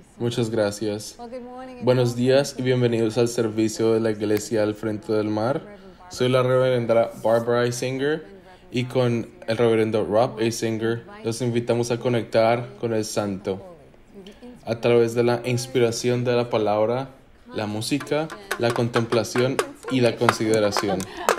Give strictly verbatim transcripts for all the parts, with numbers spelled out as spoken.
Muchas gracias. Buenos días y bienvenidos al servicio de la Iglesia al Frente del Mar. Soy la reverenda Barbara Isinger y con el reverendo Rob Isinger los invitamos a conectar con el Santo a través de la inspiración de la palabra, la música, la contemplación y la consideración.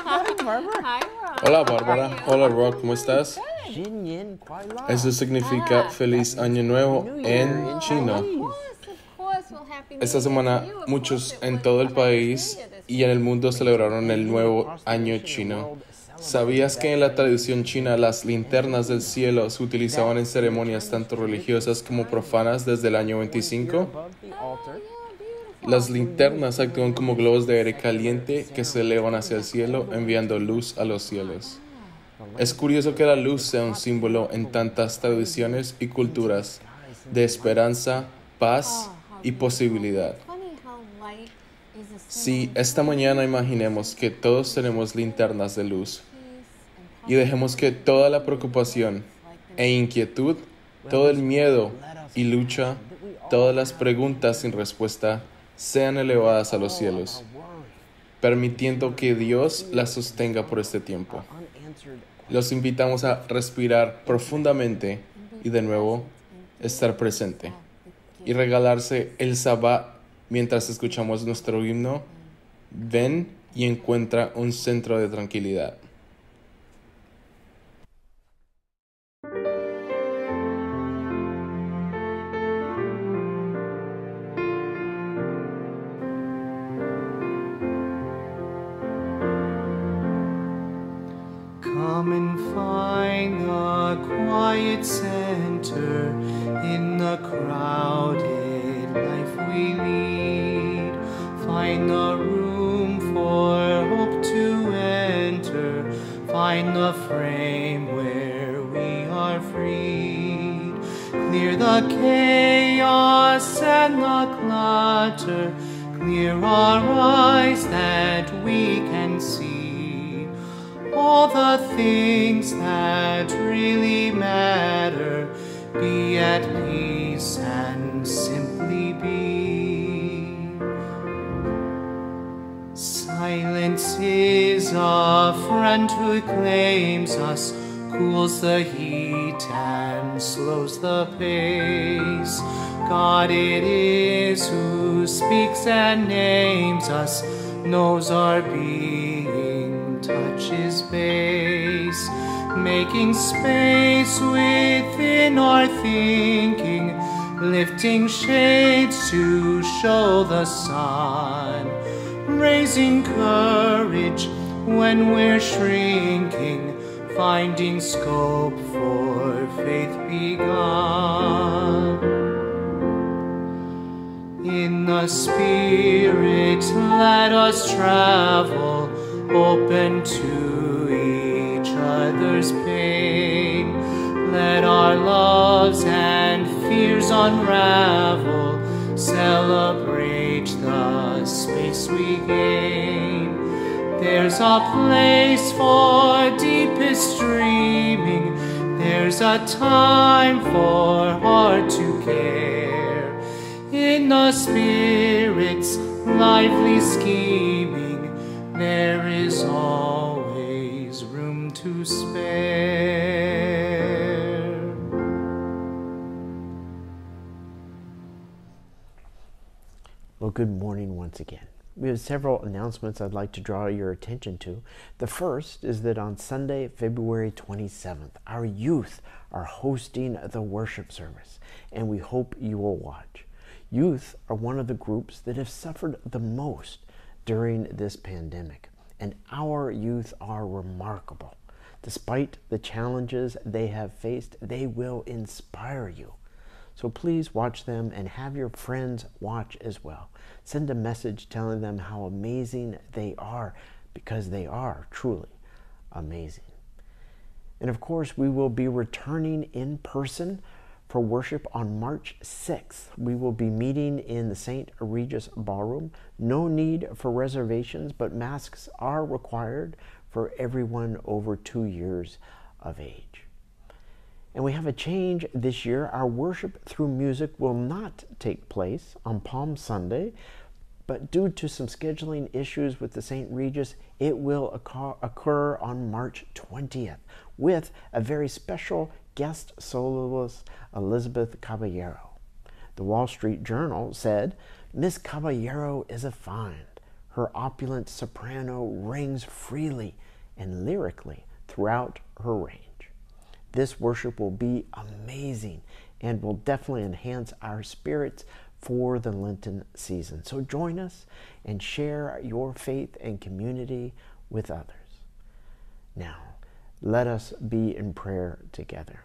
Hola Bárbara, hola Rob, ¿cómo estás? Eso significa Feliz Año Nuevo en chino. Esta semana muchos en todo el país y en el mundo celebraron el nuevo año chino. ¿Sabías que en la tradición china las linternas del cielo se utilizaban en ceremonias tanto religiosas como profanas desde el año veinticinco? Las linternas actúan como globos de aire caliente que se elevan hacia el cielo enviando luz a los cielos. Es curioso que la luz sea un símbolo en tantas tradiciones y culturas de esperanza, paz y posibilidad. Si esta mañana imaginemos que todos tenemos linternas de luz y dejemos que toda la preocupación e inquietud, todo el miedo y lucha, todas las preguntas sin respuesta sean elevadas a los cielos, permitiendo que Dios las sostenga por este tiempo. Los invitamos a respirar profundamente y de nuevo estar presente y regalarse el Sabbat mientras escuchamos nuestro himno. Ven y encuentra un centro de tranquilidad. Come and find the quiet center in the crowded life we lead. Find the room for hope to enter. Find the frame where we are freed. Clear the chaos and the clutter. Clear our eyes that we can see all the things that really matter. Be at peace and simply be. Silence is a friend who claims us, cools the heat and slows the pace. God it is who speaks and names us, knows our being, touches base, making space within our thinking, lifting shades to show the sun, raising courage when we're shrinking, finding scope for faith begun. In the Spirit let us travel, open to each other's pain. Let our loves and fears unravel, celebrate the space we gain. There's a place for deepest dreaming, there's a time for heart to care. In the Spirit's lively scheming, there is always room to spare. Well, good morning once again. We have several announcements I'd like to draw your attention to. The first is that on Sunday, February twenty-seventh, our youth are hosting the worship service, and we hope you will watch. Youth are one of the groups that have suffered the most during this pandemic, and our youth are remarkable. Despite the challenges they have faced, they will inspire you. So please watch them and have your friends watch as well. Send a message telling them how amazing they are, because they are truly amazing. And of course, we will be returning in person for worship on March sixth. We will be meeting in the Saint Regis Ballroom. No need for reservations, but masks are required for everyone over two years of age. And we have a change this year. Our worship through music will not take place on Palm Sunday, but due to some scheduling issues with the Saint Regis, it will occur on March twentieth with a very special guest soloist, Elizabeth Caballero. The Wall Street Journal said, "Miss Caballero is a find. Her opulent soprano rings freely and lyrically throughout her range. This worship will be amazing and will definitely enhance our spirits for the Lenten season. So join us and share your faith and community with others." Now, let us be in prayer together.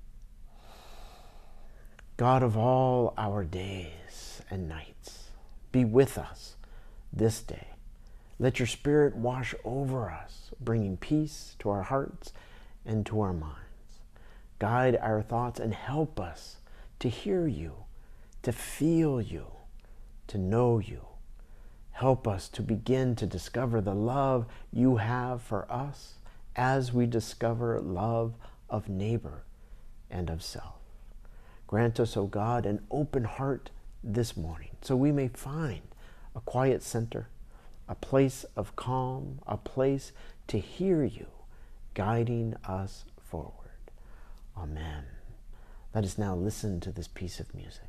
God of all our days and nights, be with us this day. Let your Spirit wash over us, bringing peace to our hearts and to our minds. Guide our thoughts and help us to hear you, to feel you, to know you. Help us to begin to discover the love you have for us as we discover love of neighbor and of self. Grant us, O God, an open heart this morning so we may find a quiet center, a place of calm, a place to hear you guiding us forward. Amen. Let us now listen to this piece of music.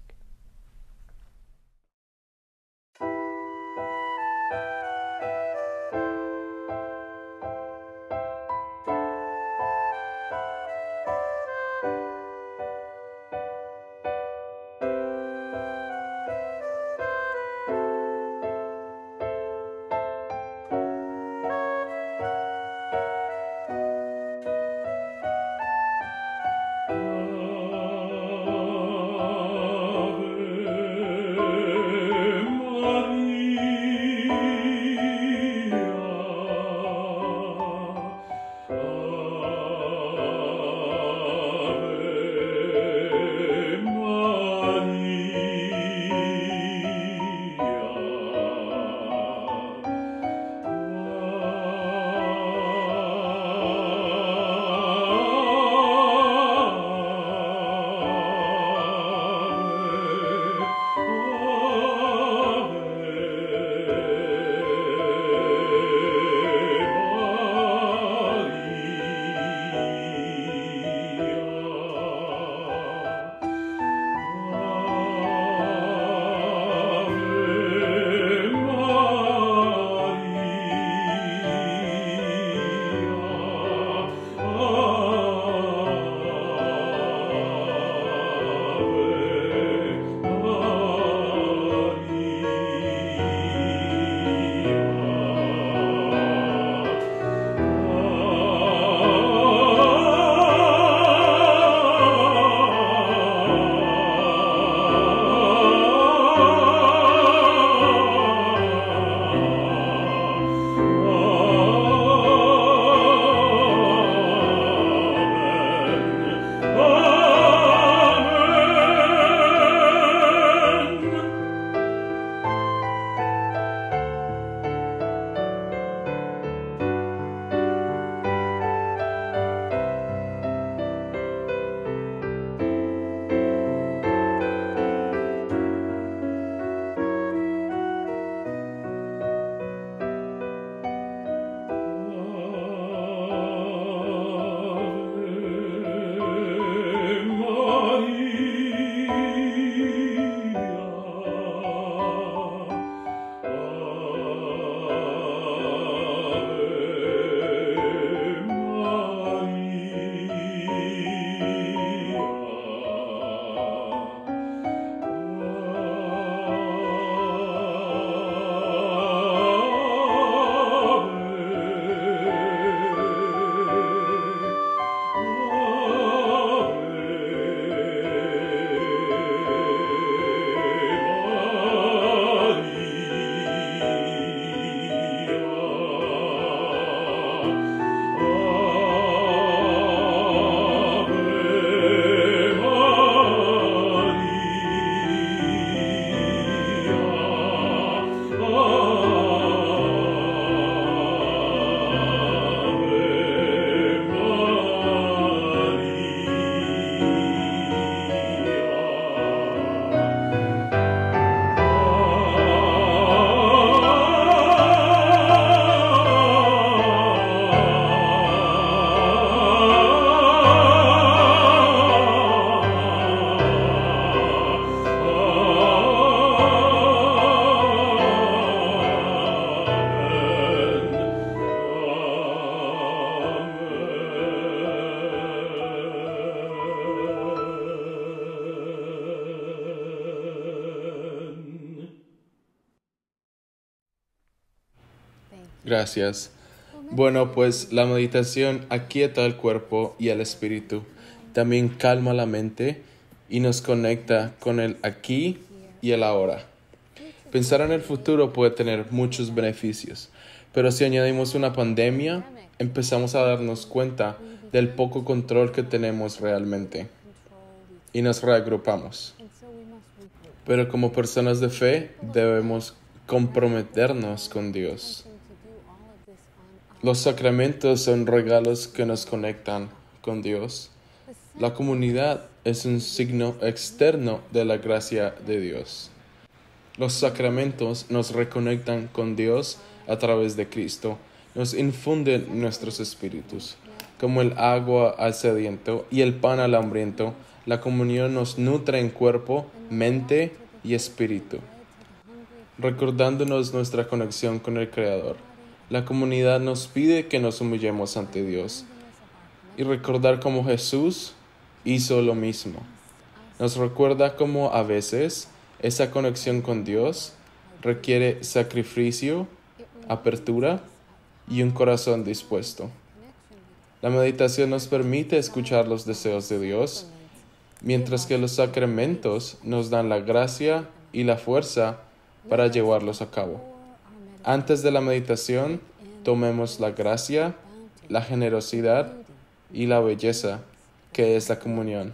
Gracias. Bueno, pues la meditación aquieta el cuerpo y el espíritu. También calma la mente y nos conecta con el aquí y el ahora. Pensar en el futuro puede tener muchos beneficios, pero si añadimos una pandemia, empezamos a darnos cuenta del poco control que tenemos realmente y nos reagrupamos. Pero como personas de fe debemos comprometernos con Dios. Los sacramentos son regalos que nos conectan con Dios. La comunidad es un signo externo de la gracia de Dios. Los sacramentos nos reconectan con Dios a través de Cristo, nos infunden nuestros espíritus. Como el agua al sediento y el pan al hambriento, la comunión nos nutre en cuerpo, mente y espíritu, recordándonos nuestra conexión con el Creador. La comunidad nos pide que nos humillemos ante Dios y recordar cómo Jesús hizo lo mismo. Nos recuerda cómo a veces esa conexión con Dios requiere sacrificio, apertura y un corazón dispuesto. La meditación nos permite escuchar los deseos de Dios, mientras que los sacramentos nos dan la gracia y la fuerza para llevarlos a cabo. Antes de la meditación, tomemos la gracia, la generosidad y la belleza que es la comunión.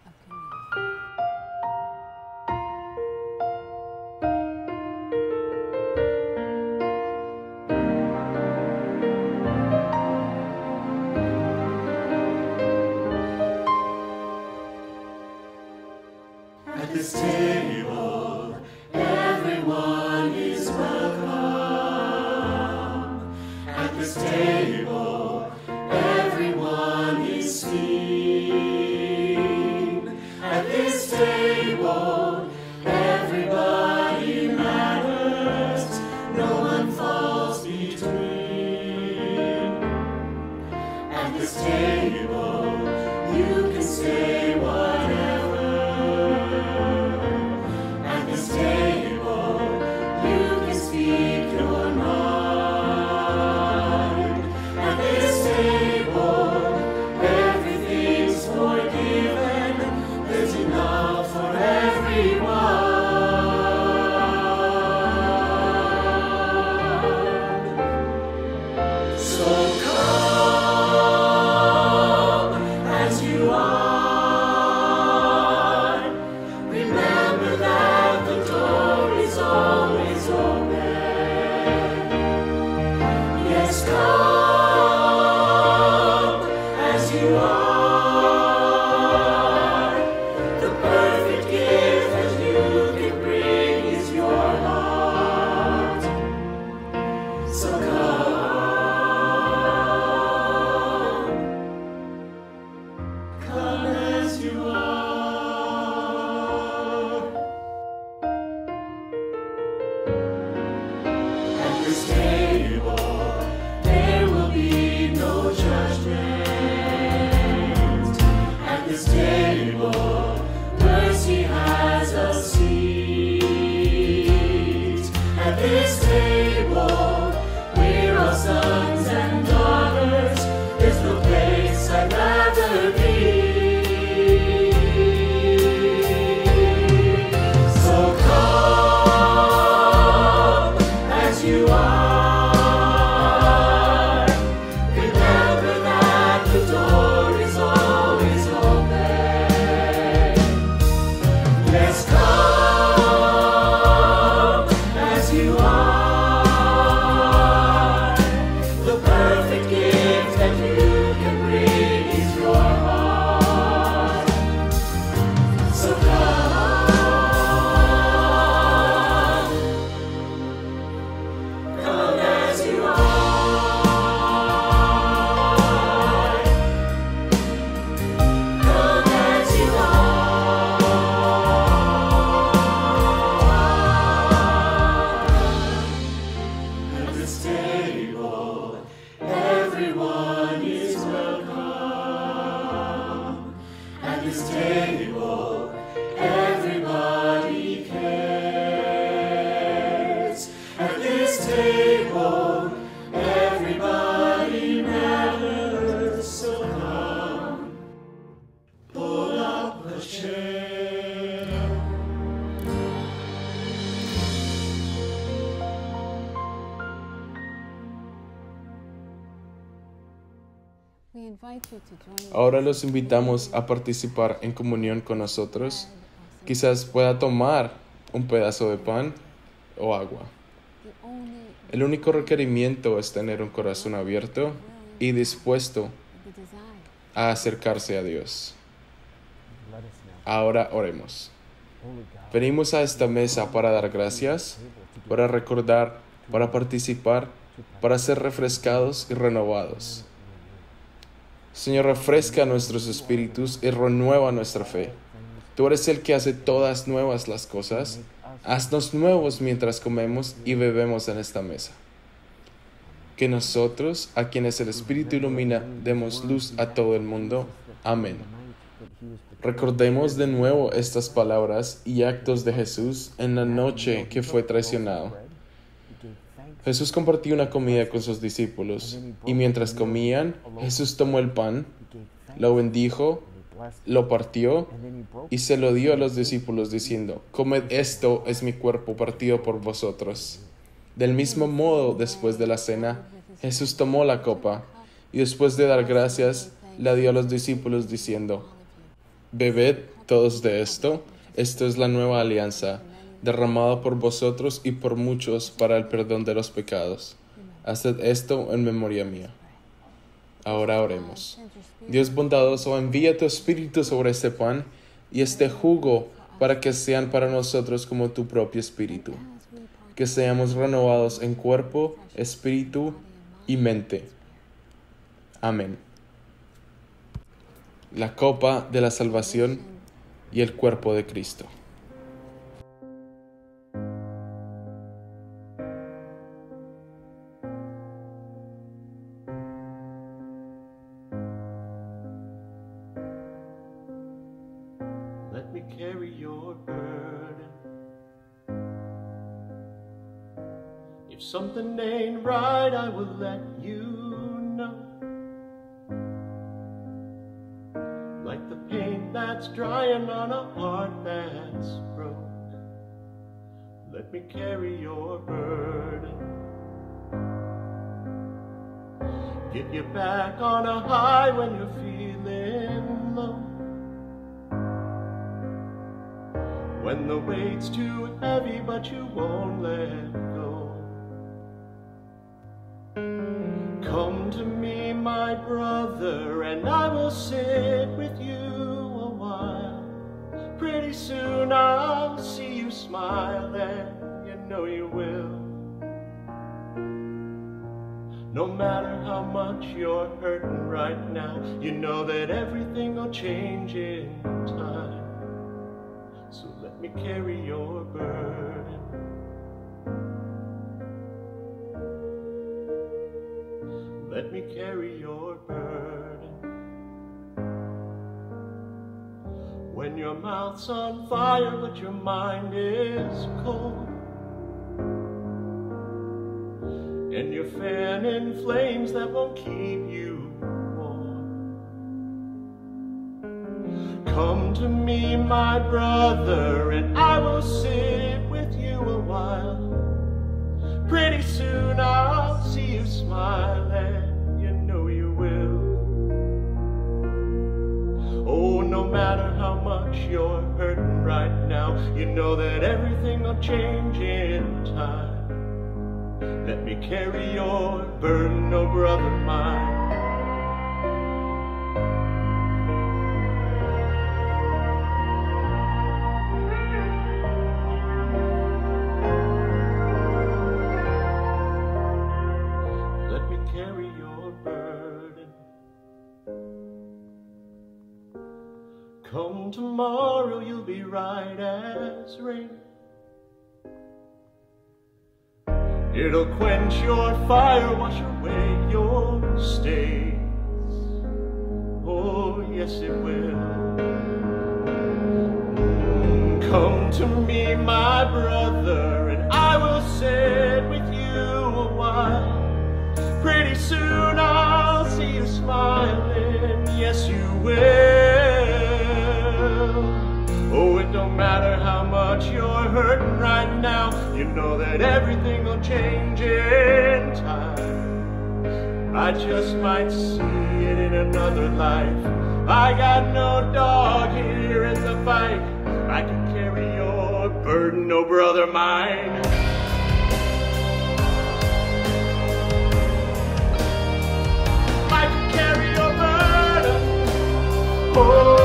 At this table, everyone is welcome. At this table, everyone is seen. At this table, everybody matters. No one falls between. At this table, you can say whatever. table, Ahora los invitamos a participar en comunión con nosotros. Quizás pueda tomar un pedazo de pan o agua. El único requerimiento es tener un corazón abierto y dispuesto a acercarse a Dios. Ahora oremos. Venimos a esta mesa para dar gracias, para recordar, para participar, para ser refrescados y renovados. Señor, refresca nuestros espíritus y renueva nuestra fe. Tú eres el que hace todas nuevas las cosas. Haznos nuevos mientras comemos y bebemos en esta mesa. Que nosotros, a quienes el Espíritu ilumina, demos luz a todo el mundo. Amén. Recordemos de nuevo estas palabras y actos de Jesús en la noche que fue traicionado. Jesús compartió una comida con sus discípulos, y mientras comían, Jesús tomó el pan, lo bendijo, lo partió y se lo dio a los discípulos diciendo: comed, esto es mi cuerpo partido por vosotros. Del mismo modo, después de la cena, Jesús tomó la copa y después de dar gracias, la dio a los discípulos diciendo: bebed todos de esto, esto es la nueva alianza, derramada por vosotros y por muchos para el perdón de los pecados. Haced esto en memoria mía. Ahora oremos. Dios bondadoso, envía tu Espíritu sobre este pan y este jugo para que sean para nosotros como tu propio Espíritu. Que seamos renovados en cuerpo, espíritu y mente. Amén. La copa de la salvación y el cuerpo de Cristo. Let me carry your burden. If something ain't right, I will let you know. Like the paint that's drying on a heart that's broke. Let me carry your burden. Get you back on a high when you're feeling low. When the weight's too heavy but you won't let go. Come to me, my brother, and I will sit with you a while. Pretty soon I'll see you smile, and you know you will. No matter how much you're hurting right now, you know that everything will change in time. So let me carry your burden. Let me carry your burden. When your mouth's on fire but your mind is cold, and you're fanning flames that won't keep you warm, come to me, my brother, and I will sit with you a while. Pretty soon I'll see you smile, and you know you will. Oh, no matter how much you're hurting right now, you know that everything will change in time. Let me carry your burden, oh brother mine. Let me carry your burden. Come tomorrow, you'll be right as rain. It'll quench your fire, wash away your stains. Oh, yes it will. Come to me, my brother, and I will sit with you a while. Pretty soon I'll see you smiling, yes you will. Oh, it don't matter how much you're hurting right now, you know that everything will change in time. I just might see it in another life. I got no dog here in the fight. I can carry your burden, oh brother mine. I can carry your burden. Oh.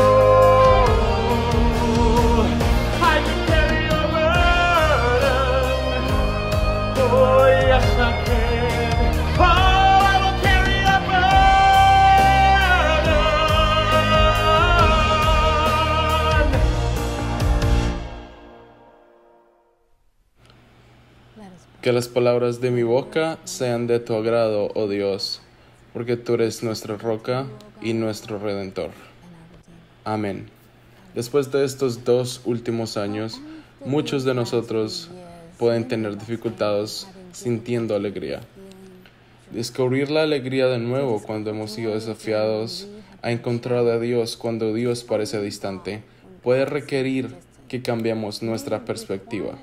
Que las palabras de mi boca sean de tu agrado, oh Dios, porque tú eres nuestra roca y nuestro Redentor. Amén. Después de estos dos últimos años, muchos de nosotros pueden tener dificultades sintiendo alegría. Descubrir la alegría de nuevo cuando hemos sido desafiados a encontrar a Dios cuando Dios parece distante puede requerir que cambiemos nuestra perspectiva.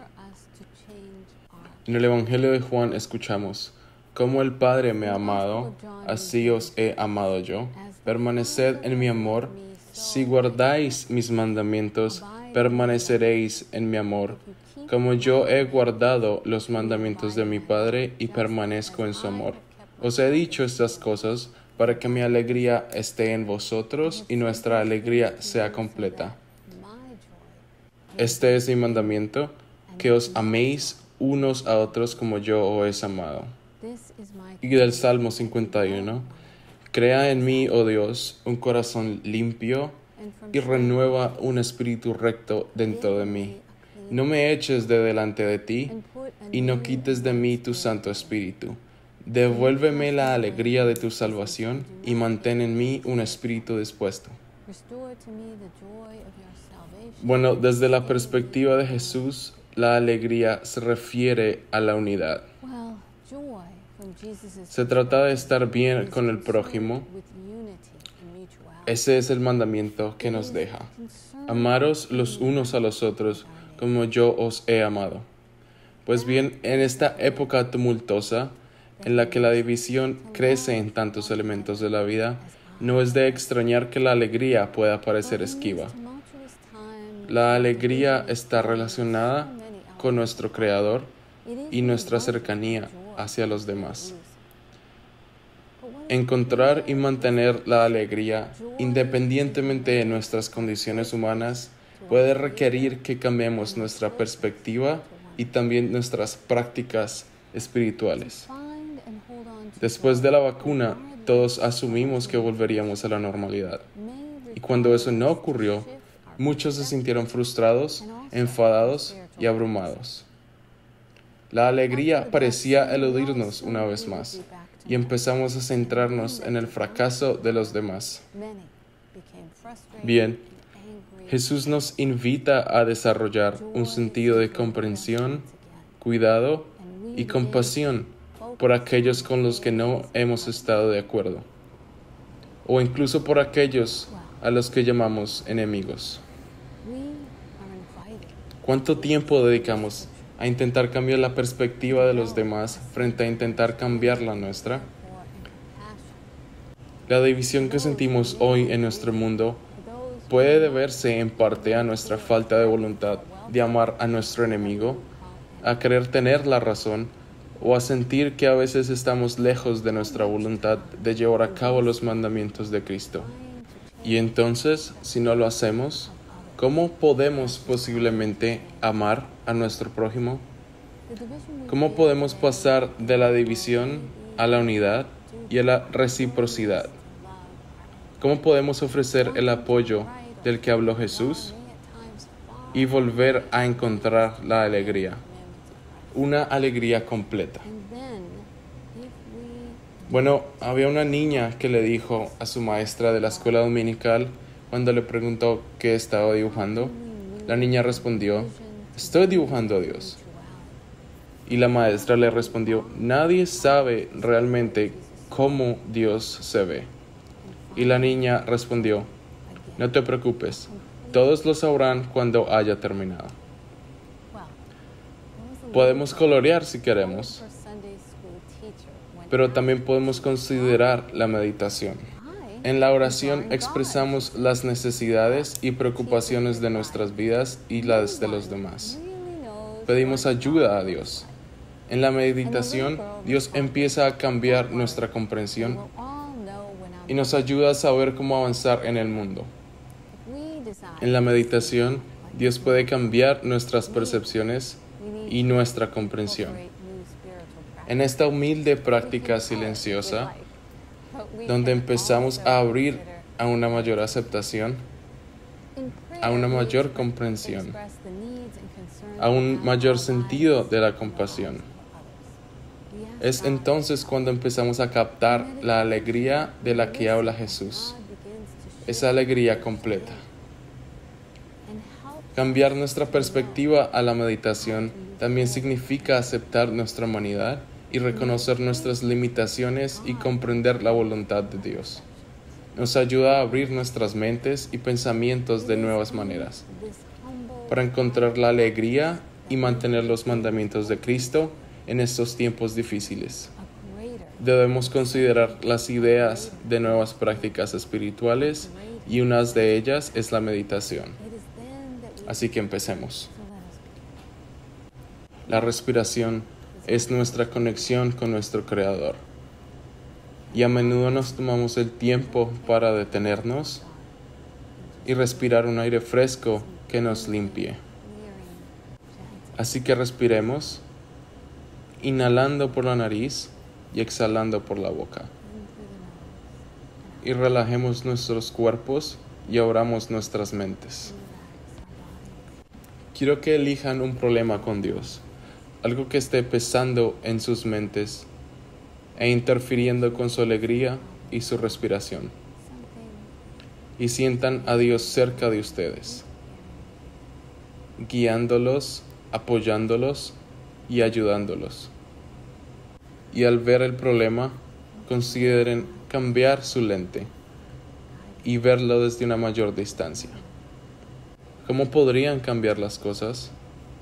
En el Evangelio de Juan escuchamos: como el Padre me ha amado, así os he amado yo. Permaneced en mi amor. Si guardáis mis mandamientos, permaneceréis en mi amor, como yo he guardado los mandamientos de mi Padre y permanezco en su amor. Os he dicho estas cosas para que mi alegría esté en vosotros y nuestra alegría sea completa. Este es mi mandamiento, que os améis unos a otros como yo os he amado. Y del Salmo cincuenta y uno, crea en mí, oh Dios, un corazón limpio y renueva un espíritu recto dentro de mí. No me eches de delante de ti y no quites de mí tu Santo Espíritu. Devuélveme la alegría de tu salvación y mantén en mí un espíritu dispuesto. Bueno, desde la perspectiva de Jesús, la alegría se refiere a la unidad. Se trata de estar bien con el prójimo. Ese es el mandamiento que nos deja. Amaros los unos a los otros como yo os he amado. Pues bien, en esta época tumultuosa, en la que la división crece en tantos elementos de la vida, no es de extrañar que la alegría pueda parecer esquiva. La alegría está relacionada con nuestro Creador y nuestra cercanía hacia los demás. Encontrar y mantener la alegría, independientemente de nuestras condiciones humanas, puede requerir que cambiemos nuestra perspectiva y también nuestras prácticas espirituales. Después de la vacuna, todos asumimos que volveríamos a la normalidad. Y cuando eso no ocurrió, muchos se sintieron frustrados, enfadados y abrumados. La alegría parecía eludirnos una vez más, y empezamos a centrarnos en el fracaso de los demás. Bien, Jesús nos invita a desarrollar un sentido de comprensión, cuidado y compasión por aquellos con los que no hemos estado de acuerdo, o incluso por aquellos a los que llamamos enemigos. ¿Cuánto tiempo dedicamos a intentar cambiar la perspectiva de los demás frente a intentar cambiar la nuestra? La división que sentimos hoy en nuestro mundo puede deberse en parte a nuestra falta de voluntad de amar a nuestro enemigo, a querer tener la razón o a sentir que a veces estamos lejos de nuestra voluntad de llevar a cabo los mandamientos de Cristo. Y entonces, si no lo hacemos, ¿cómo podemos posiblemente amar a nuestro prójimo? ¿Cómo podemos pasar de la división a la unidad y a la reciprocidad? ¿Cómo podemos ofrecer el apoyo del que habló Jesús y volver a encontrar la alegría? Una alegría completa. Bueno, había una niña que le dijo a su maestra de la escuela dominical cuando le preguntó qué estaba dibujando. La niña respondió: estoy dibujando a Dios. Y la maestra le respondió: nadie sabe realmente cómo Dios se ve. Y la niña respondió: no te preocupes, todos lo sabrán cuando haya terminado. Podemos colorear si queremos. pero también podemos considerar la meditación. En la oración expresamos las necesidades y preocupaciones de nuestras vidas y las de los demás. Pedimos ayuda a Dios. En la meditación, Dios empieza a cambiar nuestra comprensión y nos ayuda a saber cómo avanzar en el mundo. En la meditación, Dios puede cambiar nuestras percepciones y nuestra comprensión. En esta humilde práctica silenciosa, donde empezamos a abrir a una mayor aceptación, a una mayor comprensión, a un mayor sentido de la compasión. Es entonces cuando empezamos a captar la alegría de la que habla Jesús, esa alegría completa. Cambiar nuestra perspectiva a la meditación también significa aceptar nuestra humanidad y reconocer nuestras limitaciones y comprender la voluntad de Dios. Nos ayuda a abrir nuestras mentes y pensamientos de nuevas maneras, para encontrar la alegría y mantener los mandamientos de Cristo en estos tiempos difíciles. Debemos considerar las ideas de nuevas prácticas espirituales y una de ellas es la meditación. Así que empecemos. La respiración es nuestra conexión con nuestro Creador. Y a menudo nos tomamos el tiempo para detenernos y respirar un aire fresco que nos limpie. Así que respiremos, inhalando por la nariz y exhalando por la boca. Y relajemos nuestros cuerpos y abramos nuestras mentes. Quiero que elijan un problema con Dios, algo que esté pesando en sus mentes e interfiriendo con su alegría y su respiración. Y sientan a Dios cerca de ustedes, guiándolos, apoyándolos y ayudándolos. Y al ver el problema, consideren cambiar su lente y verlo desde una mayor distancia. ¿Cómo podrían cambiar las cosas?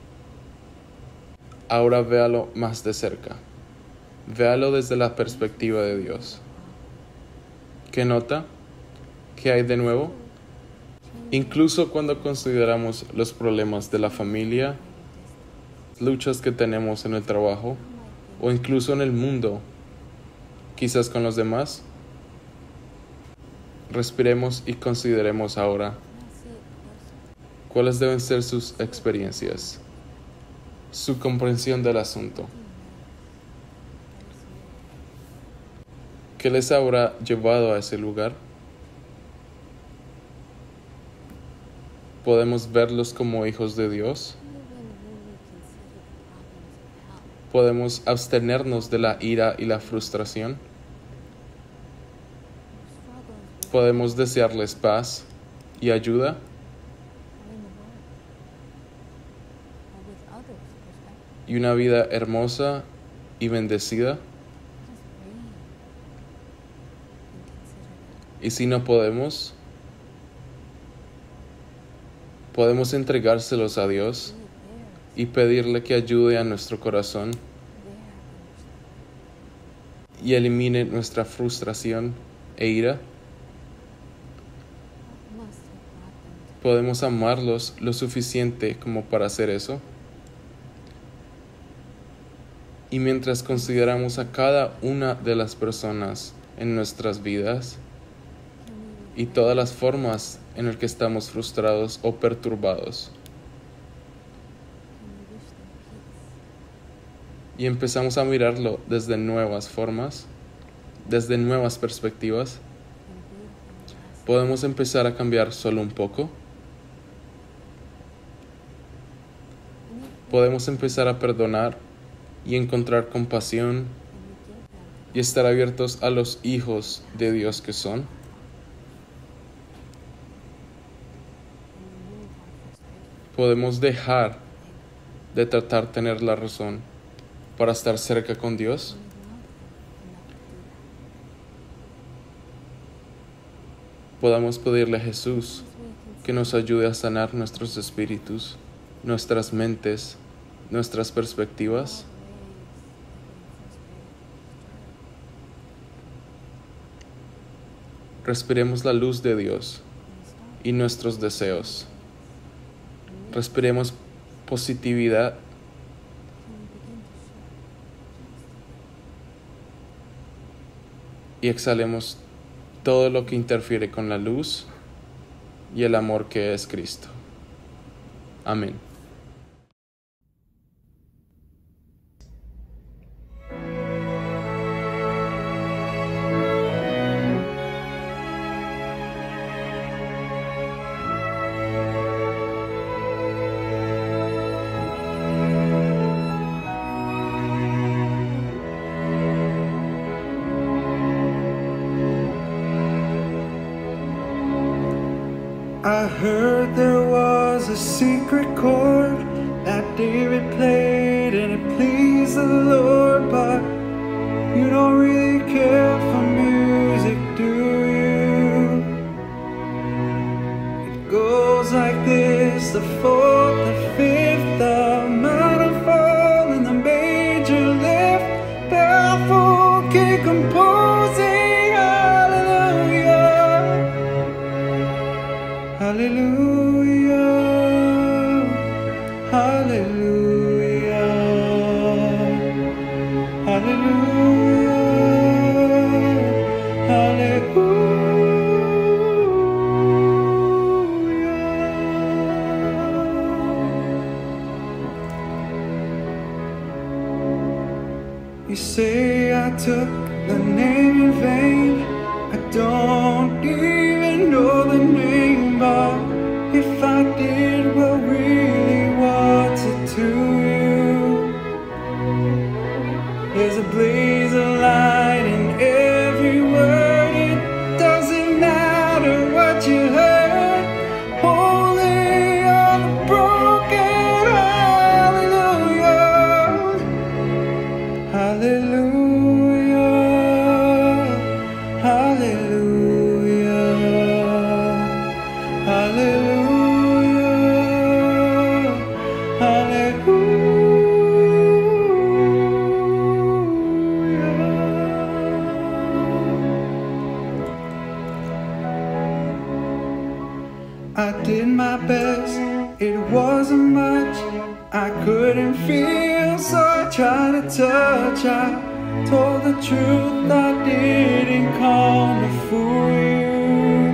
Ahora véalo más de cerca. Véalo desde la perspectiva de Dios. ¿Qué nota? ¿Qué hay de nuevo? Incluso cuando consideramos los problemas de la familia, luchas que tenemos en el trabajo, o incluso en el mundo, quizás con los demás, respiremos y consideremos ahora cuáles deben ser sus experiencias, su comprensión del asunto. ¿Qué les habrá llevado a ese lugar? ¿Podemos verlos como hijos de Dios? ¿Podemos abstenernos de la ira y la frustración? ¿Podemos desearles paz y ayuda? ¿Y una vida hermosa y bendecida? Y si no podemos, podemos entregárselos a Dios y pedirle que ayude a nuestro corazón y elimine nuestra frustración e ira. ¿Podemos amarlos lo suficiente como para hacer eso? Y mientras consideramos a cada una de las personas en nuestras vidas y todas las formas en las que estamos frustrados o perturbados, y empezamos a mirarlo desde nuevas formas, desde nuevas perspectivas, podemos empezar a cambiar solo un poco. Podemos empezar a perdonar y encontrar compasión y estar abiertos a los hijos de Dios que son. Podemos dejar de tratar de tener la razón para estar cerca con Dios. Podamos pedirle a Jesús que nos ayude a sanar nuestros espíritus, nuestras mentes, nuestras perspectivas. respiremos la luz de Dios y nuestros deseos. Respiremos positividad y exhalemos todo lo que interfiere con la luz y el amor que es Cristo. Amén. I heard there was a secret chord that David played and it pleased the Lord, but you don't really care for music, do you? It goes like this: the fourth, the fifth, the minor fall, and the major lift. Baffled, keep composing. Hallelujah, hallelujah, hallelujah, hallelujah. You say I took the name in vain. I don't even know the name, but if I did, well, really, what's it to you? There's a blaze of light in every word. It doesn't matter what you heard. Holy are the broken. Hallelujah, hallelujah, hallelujah, hallelujah, hallelujah. I did my best, it wasn't much. I couldn't feel, so I tried to touch. I told the truth, I didn't come to fool you.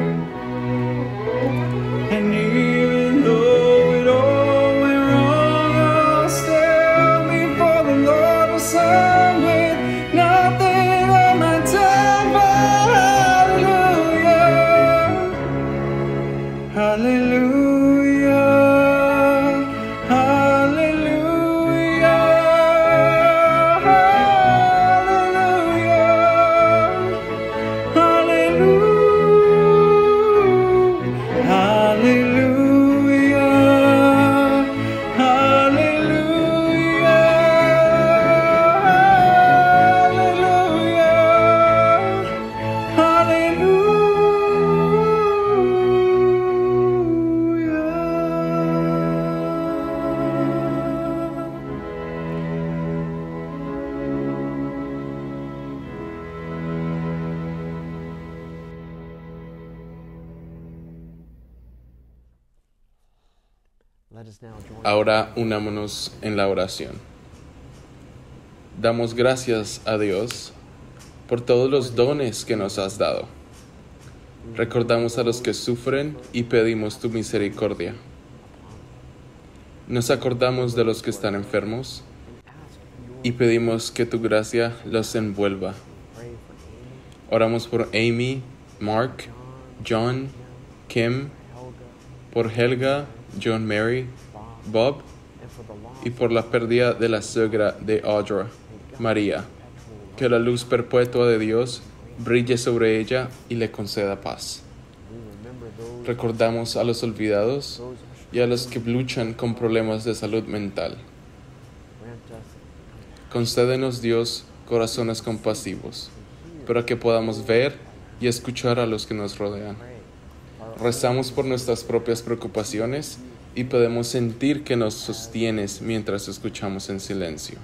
And even though it all went wrong, I'll stand before the Lord with some with nothing on my tongue but hallelujah, hallelujah, hallelujah, hallelujah, hallelujah, hallelujah, Ahora unámonos en la oración. Damos gracias a Dios por todos los dones que nos has dado. Recordamos a los que sufren y pedimos tu misericordia. Nos acordamos de los que están enfermos y pedimos que tu gracia los envuelva. Oramos por Amy, Mark, John, Kim, por Helga, John Mary, Bob, y por la pérdida de la suegra de Audra, María. Que la luz perpetua de Dios brille sobre ella y le conceda paz. Recordamos a los olvidados y a los que luchan con problemas de salud mental. Concédenos, Dios, corazones compasivos, para que podamos ver y escuchar a los que nos rodean. Rezamos por nuestras propias preocupaciones y podemos sentir que nos sostienes mientras escuchamos en silencio.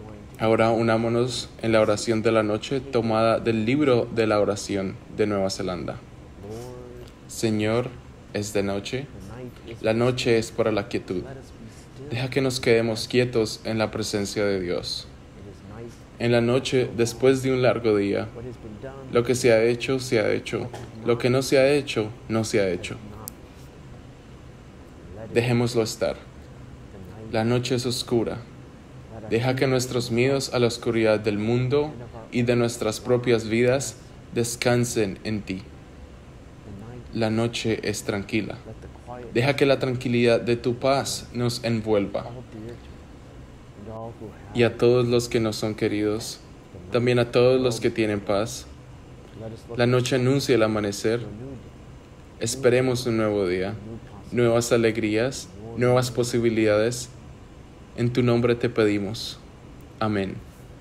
Ahora unámonos en la oración de la noche tomada del libro de la oración de Nueva Zelanda. Señor, es de noche. La noche es para la quietud. Deja que nos quedemos quietos en la presencia de Dios. En la noche, después de un largo día, lo que se ha hecho, se ha hecho. Lo que no se ha hecho, no se ha hecho. Dejémoslo estar. La noche es oscura. Deja que nuestros miedos a la oscuridad del mundo y de nuestras propias vidas descansen en ti. La noche es tranquila. Deja que la tranquilidad de tu paz nos envuelva. Y a todos los que no son queridos, también a todos los que tienen paz, la noche anuncia el amanecer. Esperemos un nuevo día, nuevas alegrías, nuevas posibilidades. En tu nombre te pedimos. Amén.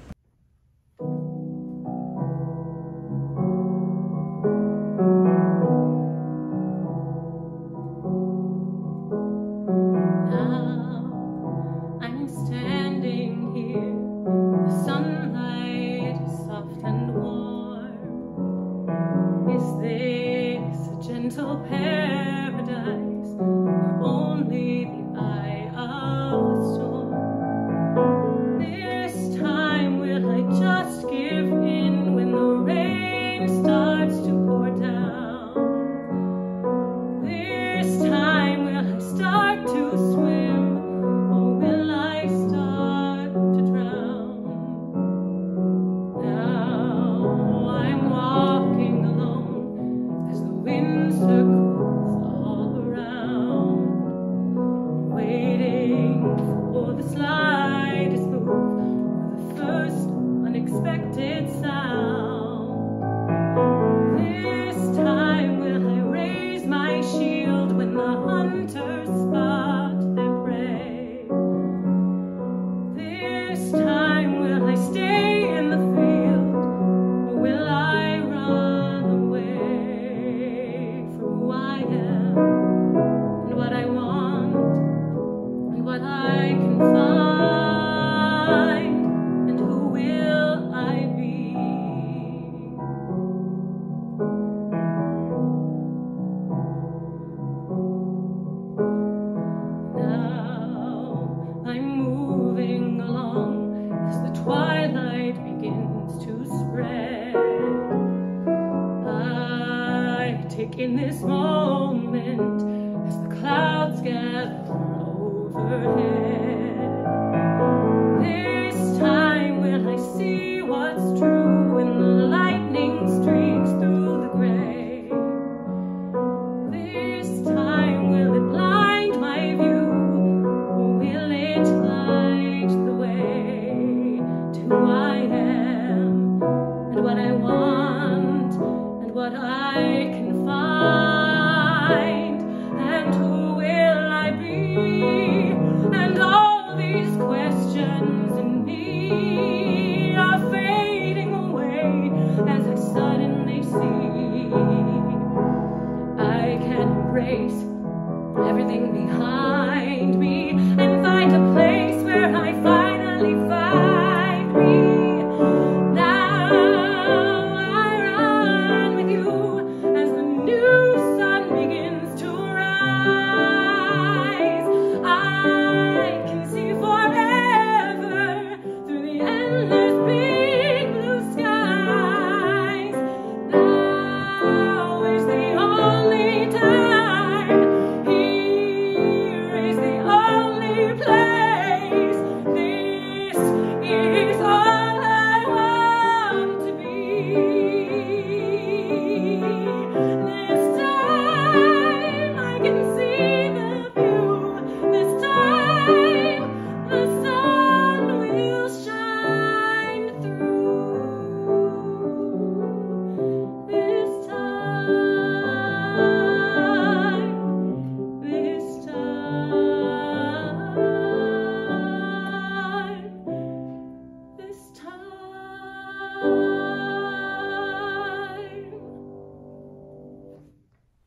In this moment, as the clouds gather overhead, this time will I see what's true when the lightning streaks through the gray. This time will it blind my view, or will it light the way to who I am and what I want and what I can find, and who will I be? And all these questions in me are fading away as I suddenly see I can embrace everything behind me and find a place where I finally find me.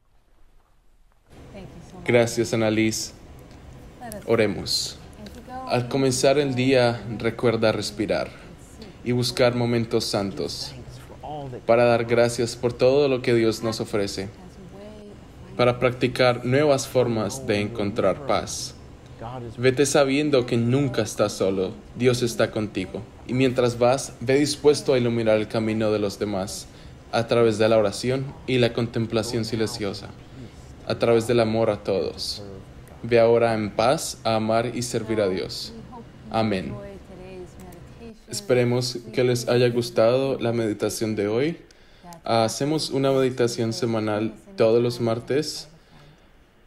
Gracias, Annalise. Oremos. Al comenzar el día, recuerda respirar y buscar momentos santos para dar gracias por todo lo que Dios nos ofrece, para practicar nuevas formas de encontrar paz. Vete sabiendo que nunca estás solo, Dios está contigo. Y mientras vas, ve dispuesto a iluminar el camino de los demás, a través de la oración y la contemplación silenciosa, a través del amor a todos. Ve ahora en paz a amar y servir a Dios. Amén. Esperemos que les haya gustado la meditación de hoy. Hacemos una meditación semanal todos los martes.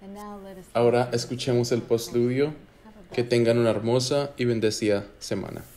Ahora escuchemos el postludio. Que tengan una hermosa y bendecida semana.